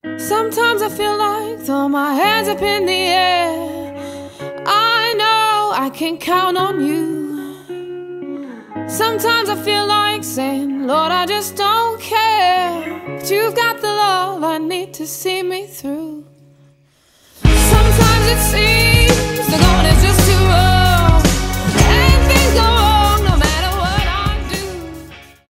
Sometimes I feel like throw my hands up in the air. I know I can count on you. Sometimes I feel like saying, Lord, I just don't care, but you've got the love I need to see me through. Sometimes it seems